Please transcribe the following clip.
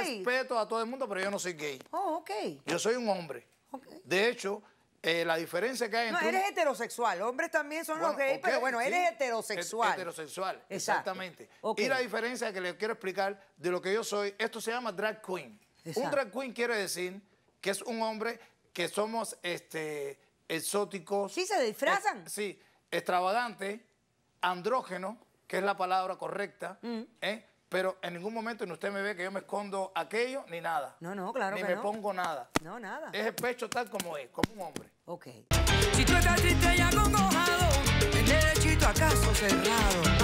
respeto a todo el mundo, pero yo no soy gay. Oh, ok. Yo soy un hombre. Okay. De hecho, la diferencia que hay entre... No, eres heterosexual. Hombres también son los gays, pero bueno, sí, eres heterosexual. Heterosexual, Exacto. exactamente. Okay. Y la diferencia que les quiero explicar de lo que yo soy, esto se llama drag queen. Exacto. Un drag queen quiere decir que es un hombre que somos exóticos. Sí, se disfrazan. Sí, extravagante, andrógeno, que es la palabra correcta, pero en ningún momento ni usted me ve que yo me escondo aquello ni nada. No, no, claro ni que me no. pongo nada. No, nada. Es el pecho tal como es, como un hombre. Ok. Si tú estás triste y acongojado, el derechito acaso cerrado.